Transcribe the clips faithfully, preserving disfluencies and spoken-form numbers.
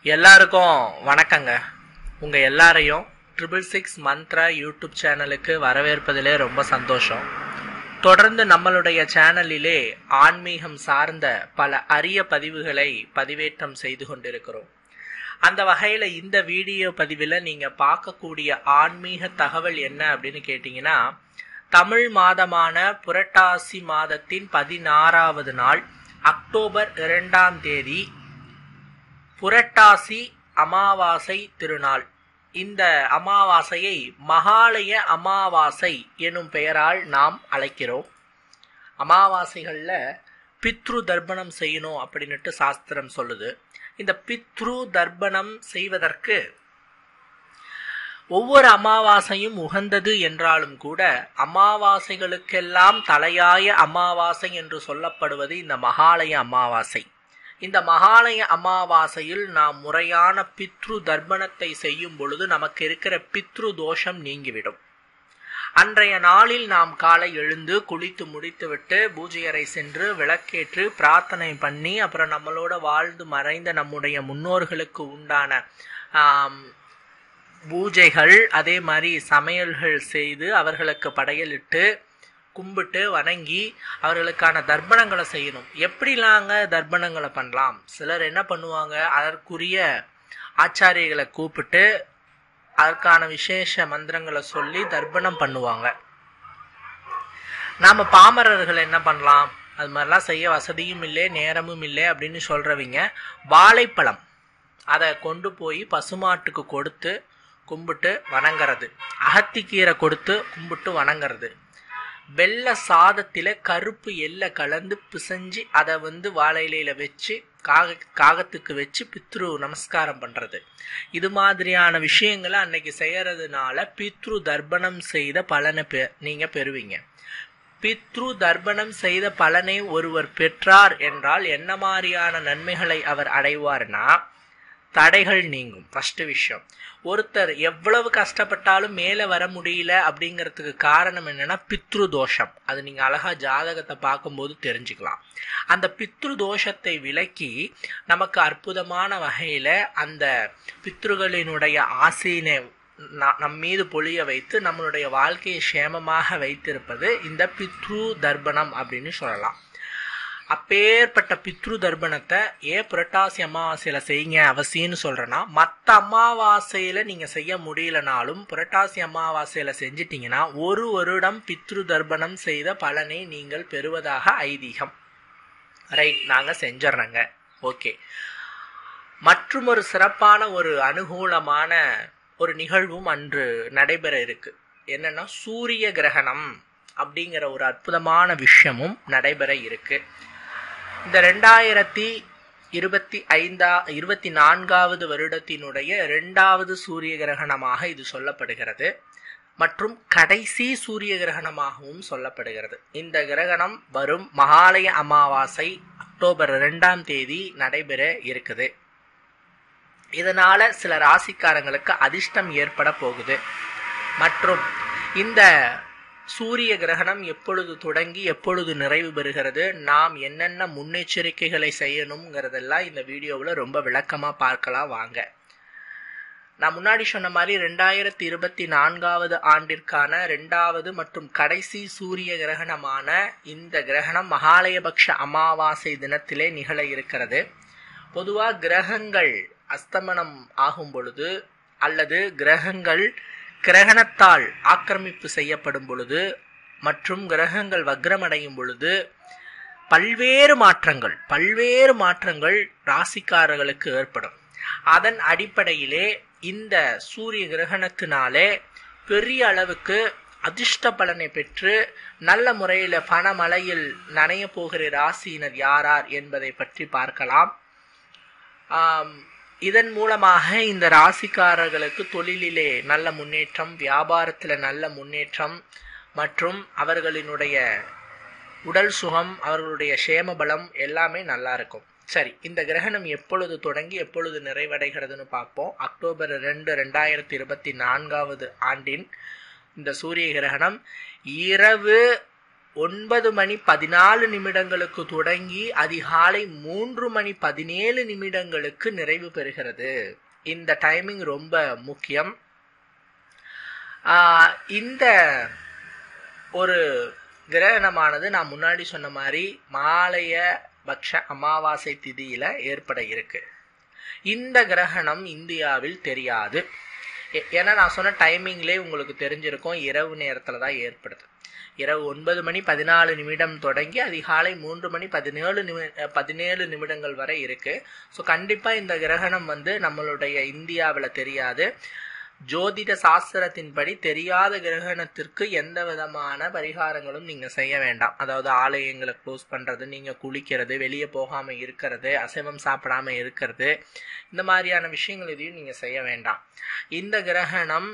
எல்லாருக்கும் வணக்கங்க. உங்க எல்லாரையும் ட்ரிபிள் சிக்ஸ் மந்த்ரா யூடியூப் சேனலுக்கு வரவேற்பதிலே ரொம்ப சந்தோஷம். தொடர்ந்து நம்மளுடைய சேனலிலே ஆன்மீகம் சார்ந்த பல அரிய பதிவுகளை பதிவேற்றம் செய்து கொண்டிருக்கிறோம். அந்த வகையில இந்த வீடியோ பதிவில் நீங்க பார்க்கக்கூடிய ஆன்மீக தகவல் என்ன அப்படின்னு கேட்டீங்கன்னா, தமிழ் மாதமான புரட்டாசி மாதத்தின் பதினாறாவது நாள் அக்டோபர் இரண்டாம் தேதி புரட்டாசி அமாவாசை திருநாள். இந்த அமாவாசையை மகாலய அமாவாசை எனும் பெயரால் நாம் அழைக்கிறோம். அமாவாசைகள்ல பித்ரு தர்ப்பணம் செய்யணும் அப்படின்னுட்டு சாஸ்திரம் சொல்லுது. இந்த பித்ரு தர்ப்பணம் செய்வதற்கு ஒவ்வொரு அமாவாசையும் உகந்தது என்றாலும் கூட அமாவாசைகளுக்கெல்லாம் தலையாய அமாவாசை என்று சொல்லப்படுவது இந்த மகாலய அமாவாசை. இந்த மகாலய அமாவாசையில் நாம் முறையான பித்ரு தர்ப்பணத்தை செய்யும் பொழுது நமக்கு இருக்கிற பித்ரு தோஷம் நீங்கிவிடும். அன்றைய நாளில் நாம் காலை எழுந்து குளித்து முடித்துவிட்டு பூஜை அறை சென்று விளக்கேற்று பிரார்த்தனை பண்ணி அப்புறம் நம்மளோட வாழ்ந்து மறைந்த நம்முடைய முன்னோர்களுக்கு உண்டான பூஜைகள் அதே மாதிரி சமையல்கள் செய்து அவர்களுக்கு படையலிட்டு கும்பிட்டு வணங்கி அவர்களுக்கான தர்ப்பணங்களை செய்யணும். எப்படிலாங்க தர்ப்பணங்களை பண்ணலாம்? சிலர் என்ன பண்ணுவாங்க, அதற்குரிய ஆச்சாரியர்களை கூப்பிட்டு அதற்கான விசேஷ மந்திரங்களை சொல்லி தர்ப்பணம் பண்ணுவாங்க. நாம பாமரர்கள் என்ன பண்ணலாம்? அது மாதிரிலாம் செய்ய வசதியும் இல்லை நேரமும் இல்லை அப்படின்னு சொல்றவங்க வாழைப்பழம் அதை கொண்டு போய் பசுமாட்டுக்கு கொடுத்து கும்பிட்டு வணங்குறது, அகத்திக்கீரை கொடுத்து கும்பிட்டு வணங்குறது, வெள்ளை சாதத்தில கருப்பு எல்லை கலந்து பிசைஞ்சு அதை வந்து வாழை இலையில வச்சு காக காகத்துக்கு வச்சு பித்ரு நமஸ்காரம் பண்றது, இது மாதிரியான விஷயங்களை அன்னைக்கு செய்யறதுனால பித்ரு தர்ப்பணம் செய்த பலனை பெ நீங்க பெறுவீங்க. பித்ரு தர்ப்பணம் செய்த பலனை ஒருவர் பெற்றார் என்றால் என்ன மாதிரியான நன்மைகளை அவர் அடைவார்னா, தடைகள் நீங்கும். ஃபர்ஸ்ட் விஷயம், ஒருத்தர் எவ்வளவு கஷ்டப்பட்டாலும் மேலே வர முடியல அப்படிங்கிறதுக்கு காரணம் என்னன்னா பித்ரு தோஷம். அது நீங்க அழகா ஜாதகத்தை பார்க்கும்போது தெரிஞ்சுக்கலாம். அந்த பித்ரு தோஷத்தை விலக்கி நமக்கு அற்புதமான வகையில அந்த பித்ருகளினுடைய ஆசையினை நம் மீது பொழிய வைத்து நம்மளுடைய வாழ்க்கையை சேமமாக வைத்திருப்பது இந்த பித்ரு தர்ப்பணம் அப்படின்னு சொல்லலாம். அப்பேற்பட்ட பித்ரு தர்ப்பணத்தை ஏன் புரட்டாசி அமாவாசையில செய்யுங்க அவசியம்னு சொல்றேன்னா, மற்ற அமாவாசையில நீங்க செய்ய முடியலனாலும் புரட்டாசி அமாவாசையில செஞ்சிட்டீங்கன்னா ஒரு வருடம் பித்ரு தர்ப்பணம் செய்த பலனை நீங்கள் பெறுவதாக ஐதீகம். ரைட், நாங்க செஞ்சிடறோங்க. ஓகே, மற்றும் ஒரு சிறப்பான ஒரு அனுகூலமான ஒரு நிகழ்வும் அன்று நடைபெற இருக்கு. என்னன்னா சூரிய கிரகணம் அப்படிங்கிற ஒரு அற்புதமான விஷயமும் நடைபெற இருக்கு. இந்த ரெண்டாயிரத்தி இருபத்தி ஐந்தா இருபத்தி நான்காவது வருடத்தினுடைய இரண்டாவது சூரிய கிரகணமாக இது சொல்லப்படுகிறது மற்றும் கடைசி சூரிய கிரகணமாகவும் சொல்லப்படுகிறது. இந்த கிரகணம் வரும் மகாலய அமாவாசை அக்டோபர் இரண்டாம் தேதி நடைபெற இருக்குது. இதனால சில ராசிக்காரங்களுக்கு அதிர்ஷ்டம் ஏற்பட போகுது. மற்றும் இந்த சூரிய கிரகணம் எப்பொழுது தொடங்கி எப்பொழுது நிறைவு பெறுகிறது, நாம் என்னென்ன முன்னெச்சரிக்கைகளை செய்யணுங்கிறதெல்லாம் இந்த வீடியோவில் ரொம்ப விளக்கமா பார்க்கலாம் வாங்க. நான் முன்னாடி சொன்ன மாதிரி ரெண்டாயிரத்தி இருபத்தி நான்காவது ஆண்டிற்கான இரண்டாவது மற்றும் கடைசி சூரிய கிரகணமான இந்த கிரகணம் மகாலயபக்ஷ அமாவாசை தினத்திலே நிகழ இருக்கிறது. பொதுவா கிரகங்கள் அஸ்தமனம் ஆகும் பொழுது அல்லது கிரகங்கள் கிரகணத்தால் ஆக்கிரமிப்பு செய்யப்படும் பொழுது மற்றும் கிரகங்கள் வக்ரமடையும் பொழுது பல்வேறு மாற்றங்கள் பல்வேறு மாற்றங்கள் ராசிக்காரர்களுக்கு ஏற்படும். அதன் அடிப்படையிலே இந்த சூரிய கிரகணத்தினாலே பெரிய அளவுக்கு அதிர்ஷ்ட பலனை பெற்று நல்ல முறையில் பணமழையில் நனைய போகிற ராசியினர் யாரார் என்பதை பற்றி பார்க்கலாம். இதன் மூலமாக இந்த ராசிக்காரர்களுக்கு தொழிலிலே நல்ல முன்னேற்றம், வியாபாரத்தில் நல்ல முன்னேற்றம் மற்றும் அவர்களினுடைய உடல் சுகம், அவர்களுடைய சேமபலம் எல்லாமே நல்லா இருக்கும். சரி, இந்த கிரகணம் எப்பொழுது தொடங்கி எப்பொழுது நிறைவடைகிறதுன்னு பார்ப்போம். அக்டோபர் ரெண்டு ரெண்டாயிரத்தி இருபத்தி நான்காவது ஆண்டின் இந்த சூரிய கிரகணம் இரவு ஒன்பது மணி பதினாலு நிமிடங்களுக்கு தொடங்கி அதிகாலை மூன்று மணி பதினேழு நிமிடங்களுக்கு நிறைவு பெறுகிறது. இந்த டைமிங் ரொம்ப முக்கியம். இந்த ஒரு கிரகணமானது நான் முன்னாடி சொன்ன மாதிரி மாலைய பக்ஷ அமாவாசை திதியில ஏற்பட இருக்கு. இந்த கிரகணம் இந்தியாவில் தெரியாது. ஏன்னா நான் சொன்ன டைமிங்லேயே உங்களுக்கு தெரிஞ்சிருக்கும், இரவு நேரத்துல தான் ஏற்படுது. இரவு ஒன்பது மணி பதினாலு நிமிடம் தொடங்கி அதிகாலை மூன்று மணி பதினேழு நிமி பதினேழு நிமிடங்கள் வரை இருக்கு. ஸோ கண்டிப்பா இந்த கிரகணம் வந்து நம்மளுடைய இந்தியாவில் தெரியாது. ஜோதிட சாஸ்திரத்தின்படி தெரியாத கிரகணத்திற்கு எந்த விதமான பரிகாரங்களும் நீங்க செய்ய வேண்டாம். அதாவது ஆலயங்களை க்ளோஸ் பண்றது, நீங்க குளிக்கிறது, வெளியே போகாம இருக்கிறது, அசைவம் சாப்பிடாம இருக்கிறது, இந்த மாதிரியான விஷயங்கள் எதையும் நீங்க செய்ய வேண்டாம். இந்த கிரகணம்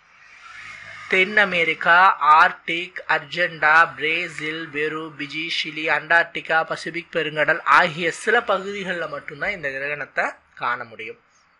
தென் America, Arctic, Argentina, Brazil, Peru, Fiji, Chile, Antarctica, Pacific பெருங்கடல் ஆகிய சில பகுதிகளில் மட்டும்தான் இந்த கிரகணத்தை காண முடியும்.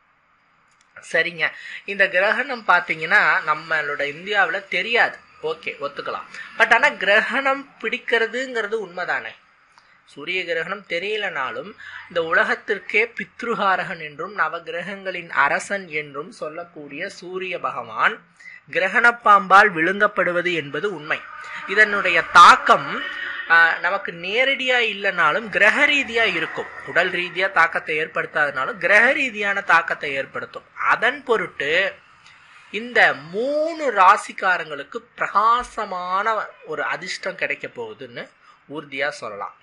சரிங்க, இந்த கிரகணம் பார்த்தீங்கன்னா நம்மளோட இந்தியாவில் தெரியாது, ஓகே ஒத்துக்கலாம். பட் ஆனால் கிரகணம் பிடிக்கிறதுங்கிறது உண்மைதானே. சூரிய கிரகணம் தெரியலனாலும் இந்த உலகத்திற்கே பித்ருகாரகன் என்றும் நவகிரகங்களின் அரசன் என்றும் சொல்லக்கூடிய சூரிய பகவான் கிரகணப்பாம்பால் விழுங்கப்படுவது என்பது உண்மை. இதனுடைய தாக்கம் நமக்கு நேரடியா இல்லைனாலும் கிரக ரீதியா இருக்கும். உடல் ரீதியா தாக்கத்தை ஏற்படுத்தாதனாலும் கிரக ரீதியான தாக்கத்தை ஏற்படுத்தும். அதன் பொருட்டு இந்த மூணு ராசிக்காரங்களுக்கு பிரகாசமான ஒரு அதிர்ஷ்டம் கிடைக்க போகுதுன்னு உறுதியா சொல்லலாம்.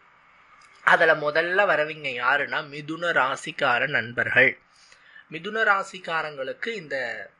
அதுல முதல்ல வரவங்க யாருன்னா மிதுன ராசிக்கார நண்பர்கள். மிதுன ராசிக்காரங்களுக்கு இந்த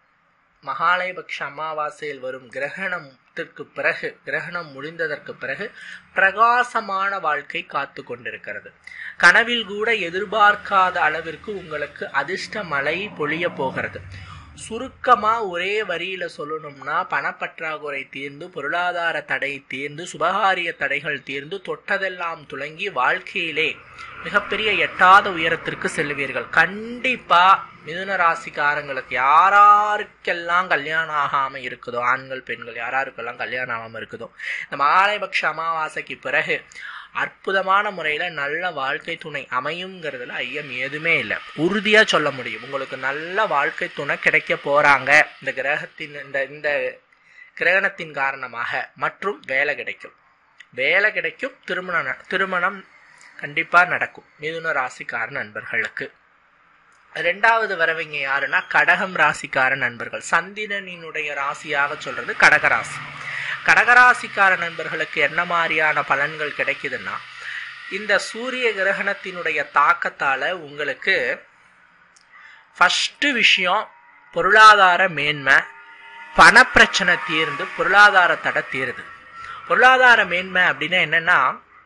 மகாலயபக்ஷ அமாவாசையில் வரும் கிரகணத்திற்கு பிறகு, கிரகணம் முடிந்ததற்கு பிறகு பிரகாசமான வாழ்க்கை காத்து கொண்டிருக்கிறது. கனவில் கூட எதிர்பார்க்காத அளவிற்கு உங்களுக்கு அதிர்ஷ்ட மழை பொழிய போகிறது. சுருக்கமா ஒரே வரியில சொல்லணும்னா, பணப்பற்றாக்குறை தீர்ந்து, பொருளாதார தடை தீர்ந்து, சுபகாரிய தடைகள் தீர்ந்து, தொட்டதெல்லாம் துளங்கி வாழ்க்கையிலே மிகப்பெரிய எட்டாத உயரத்திற்கு செல்வீர்கள். கண்டிப்பா மிதுன ராசிக்காரங்களுக்கு யாராருக்கெல்லாம் கல்யாணம் ஆகாம இருக்குதோ, ஆண்கள் பெண்கள் யாராருக்கெல்லாம் கல்யாணம் ஆகாம இருக்குதோ, இந்த மகாலயபக்ஷ அமாவாசைக்கு பிறகு அற்புதமான முறையில நல்ல வாழ்க்கை துணை அமையுங்கிறதுல ஐயம் எதுவுமே இல்லை. உறுதியா சொல்ல முடியும், உங்களுக்கு நல்ல வாழ்க்கை துணை கிடைக்க போறாங்க இந்த கிரகத்தின் இந்த இந்த கிரகணத்தின் காரணமாக. மற்றும் வேலை கிடைக்கும், வேலை கிடைக்கும், திருமணம் திருமணம் கண்டிப்பா நடக்கும் மிதுன ராசிக்கார நண்பர்களுக்கு. ரெண்டாவது வரவங்க யாருன்னா கடகம் ராசிக்கார நண்பர்கள். சந்திரனினுடைய ராசியாக சொல்றது கடகராசி. கடகராசிக்கார நண்பர்களுக்கு என்ன மாதிரியான பலன்கள் கிடைக்குதுன்னா, இந்த சூரிய கிரகணத்தினுடைய தாக்கத்தால உங்களுக்கு ஃபர்ஸ்ட் விஷயம் பொருளாதார மேன்மை, பணப்பிரச்சனை தீர்ந்து பொருளாதார தடை தீருது. பொருளாதார மேன்மை அப்படின்னா என்னன்னா,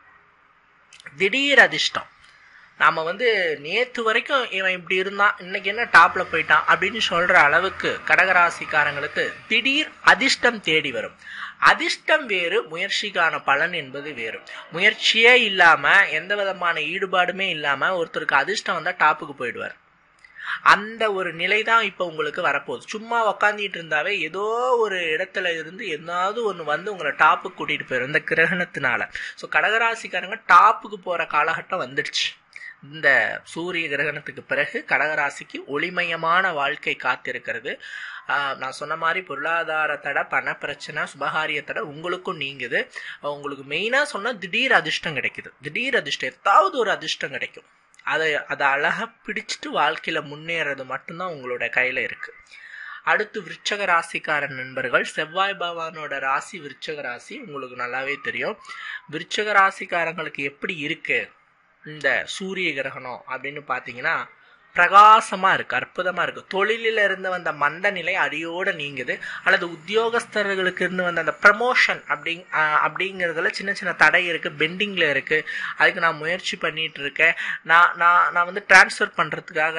திடீர் அதிர்ஷ்டம். நாம வந்து நேத்து வரைக்கும் இவன் இப்படி இருந்தான், இன்னைக்கு என்ன டாப்ல போயிட்டான் அப்படின்னு சொல்ற அளவுக்கு கடகராசிக்காரங்களுக்கு திடீர் அதிர்ஷ்டம் தேடி வரும். அதிர்ஷ்டம் வேறு, முயற்சிக்கான பலன் என்பது வேறு. முயற்சியே இல்லாம எந்த விதமான ஈடுபாடுமே இல்லாம ஒருத்தருக்கு அதிர்ஷ்டம் வந்தா டாப்புக்கு போயிடுவார். அந்த ஒரு நிலை தான் இப்ப உங்களுக்கு வரப்போகுது. சும்மா உக்காந்துட்டு இருந்தாவே ஏதோ ஒரு இடத்துல இருந்து ஏதாவது ஒண்ணு வந்து உங்களை டாப்புக்கு கூட்டிட்டு போயிடும் இந்த கிரகணத்தினால. ஸோ கடகராசிக்காரங்க டாப்புக்கு போற காலகட்டம் வந்துடுச்சு. இந்த சூரிய கிரகணத்துக்கு பிறகு கடகராசிக்கு ஒளிமயமான வாழ்க்கை காத்திருக்கிறது. நான் சொன்ன மாதிரி பொருளாதார தடை, பண பிரச்சனை, சுபகாரிய தடை உங்களுக்கும் நீங்குது. உங்களுக்கு மெயினா சொன்னா திடீர் அதிர்ஷ்டம் கிடைக்குது. திடீர் அதிர்ஷ்டம், ஏதாவது ஒரு அதிர்ஷ்டம் கிடைக்கும். அதை அதை அழகா பிடிச்சிட்டு வாழ்க்கையில முன்னேறது மட்டும்தான் உங்களோட கையில இருக்கு. அடுத்து விருச்சக ராசிக்கார நண்பர்கள். செவ்வாய் பகவானோட ராசி விருச்சக ராசி, உங்களுக்கு நல்லாவே தெரியும். விருச்சக ராசிக்காரங்களுக்கு எப்படி இருக்கு இந்த சூரிய கிரகணம் அப்படின்னு பாத்தீங்கன்னா, பிரகாசமா இருக்கு, அற்புதமா இருக்கு. தொழிலில இருந்து வந்த மந்த நிலை அடியோட நீங்குது. அல்லது உத்தியோகஸ்தர்களுக்கு இருந்து வந்த அந்த ப்ரமோஷன் அப்படி அப்படிங்கிறதுல சின்ன சின்ன தடை இருக்கு, பெண்டிங்ல இருக்கு. அதுக்கு நான் முயற்சி பண்ணிட்டு இருக்கேன். நான் நான் நான் வந்து டிரான்ஸ்ஃபர் பண்றதுக்காக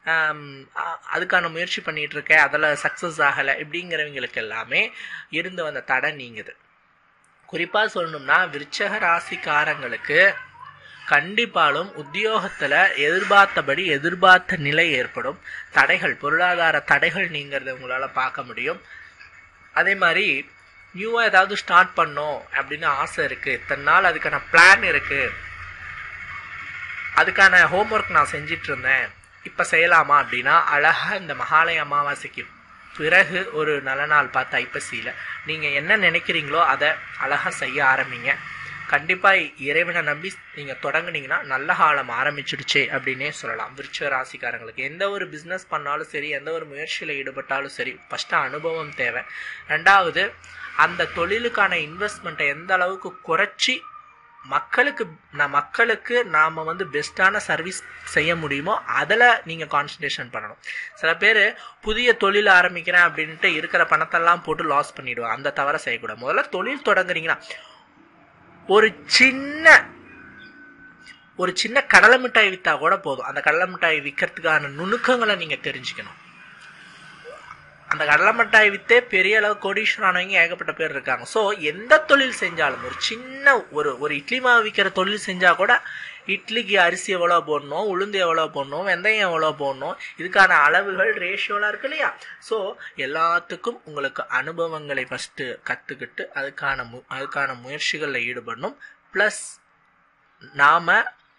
அதுக்கான முயற்சி பண்ணிட்டு இருக்கேன், அதில் சக்சஸ் ஆகலை. இப்படிங்கிறவங்களுக்கு எல்லாமே இருந்து வந்த தடை நீங்குது. குறிப்பா சொல்லணும்னா விருச்சக ராசிக்காரங்களுக்கு கண்டிப்பாலும் உத்தியோகத்துல எதிர்பார்த்தபடி எதிர்பார்த்த நிலை ஏற்படும். தடைகள், பொருளாதார தடைகள் நீங்கிறத உங்களால பார்க்க முடியும். அதே மாதிரி நியூவாக ஏதாவது ஸ்டார்ட் பண்ணோம் அப்படின்னு ஆசை இருக்குது, இத்தனை நாள் அதுக்கான பிளான் இருக்குது, அதுக்கான ஹோம்ஒர்க் நான் செஞ்சிட்டு இருந்தேன், இப்போ செய்யலாமா அப்படின்னா அழகாக இந்த மகாலய அமாவாசைக்கு பிறகு ஒரு நல்ல நாள் பார்த்து ஐப்பசியில் நீங்கள் என்ன நினைக்கிறீங்களோ அதை அழகாக செய்ய ஆரம்பிங்க. கண்டிப்பாக இறைவனை நம்பி நீங்கள் தொடங்குனீங்கன்னா நல்ல காலம் ஆரம்பிச்சிடுச்சு அப்படின்னே சொல்லலாம். விருச்சிக ராசிக்காரங்களுக்கு எந்த ஒரு பிஸ்னஸ் பண்ணாலும் சரி, எந்த ஒரு முயற்சியில் ஈடுபட்டாலும் சரி, ஃபஸ்ட்டு அனுபவம் தேவை. ரெண்டாவது, அந்த தொழிலுக்கான இன்வெஸ்ட்மெண்ட்டை எந்த அளவுக்கு குறைச்சி மக்களுக்கு நான் மக்களுக்கு நாம் வந்து பெஸ்ட்டான சர்வீஸ் செய்ய முடியுமோ அதில் நீங்கள் கான்சன்ட்ரேஷன் பண்ணணும். சில பேர் புதிய தொழில் ஆரம்பிக்கிறேன் அப்படின்ட்டு இருக்கிற பணத்தெல்லாம் போட்டு லாஸ் பண்ணிவிடுவோம். அந்த தவறை செய்யக்கூடாது. முதல்ல தொழில் தொடங்குறீங்கன்னா ஒரு சின்ன ஒரு சின்ன கடலை மிட்டாய் விற்றா கூட போதும். அந்த கடலை மிட்டாய் விற்கிறதுக்கான நுணுக்கங்களை நீங்கள் தெரிஞ்சுக்கணும். அந்த கடலை மிட்டாய் விற்றே பெரிய அளவு கோடீஸ்வரானவங்க ஏகப்பட்ட பேர் இருக்காங்க. ஸோ எந்த தொழில் செஞ்சாலும் ஒரு சின்ன ஒரு ஒரு இட்லி மாவு விற்கிற தொழில் செஞ்சால் கூட இட்லிக்கு அரிசி எவ்வளோ போடணும், உளுந்து எவ்வளோ போடணும், வெந்தயம் எவ்வளோ போடணும், இதுக்கான அளவுகள் ரேஷியோலாம் இருக்கு இல்லையா? ஸோ எல்லாத்துக்கும் உங்களுக்கு அனுபவங்களை ஃபஸ்ட்டு கற்றுக்கிட்டு அதுக்கான மு அதுக்கான முயற்சிகளில் ஈடுபடணும். ப்ளஸ் நாம்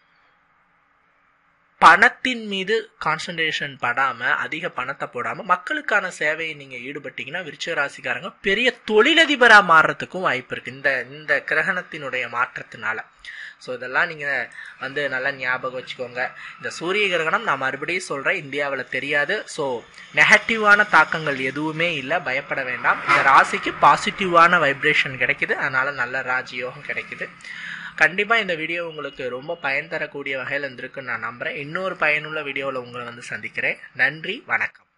பணத்தின் மீது கான்சன்ட்ரேஷன் படாமல், அதிக பணத்தை போடாமல் மக்களுக்கான சேவையை நீங்கள் ஈடுபட்டீங்கன்னா விருச்சிக ராசிக்காரங்க பெரிய தொழிலதிபராக மாறுறதுக்கும் வாய்ப்பு இருக்குது இந்த இந்த கிரகணத்தினுடைய மாற்றத்தினால. ஸோ இதெல்லாம் நீங்கள் வந்து நல்லா ஞாபகம் வச்சுக்கோங்க. இந்த சூரிய கிரகணம் நான் மறுபடியும் சொல்கிறேன், இந்தியாவில் தெரியாது. ஸோ நெகட்டிவான தாக்கங்கள் எதுவுமே இல்லை, பயப்பட வேண்டாம். இந்த ராசிக்கு பாசிட்டிவான வைப்ரேஷன் கிடைக்குது, அதனால் நல்ல ராஜயோகம் கிடைக்குது. கண்டிப்பாக இந்த வீடியோ உங்களுக்கு ரொம்ப பயன் தரக்கூடிய வகையில் இருந்திருக்குன்னு நான் நம்புகிறேன். இன்னொரு பயனுள்ள வீடியோவில் உங்களை வந்து சந்திக்கிறேன். நன்றி, வணக்கம்.